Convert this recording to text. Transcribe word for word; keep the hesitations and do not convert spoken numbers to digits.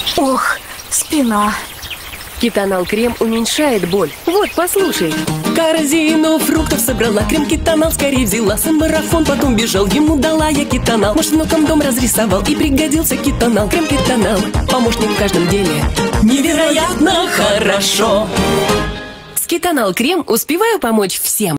Ох, спина. Кетонал крем уменьшает боль. Вот, послушай. Корзину фруктов собрала, крем кетонал скорее взяла. Сын марафон потом бежал, ему дала я кетонал. Может, внукам дом разрисовал, и пригодился кетонал. Крем кетонал, помощник в каждом деле. Невероятно хорошо. С кетонал крем успеваю помочь всем.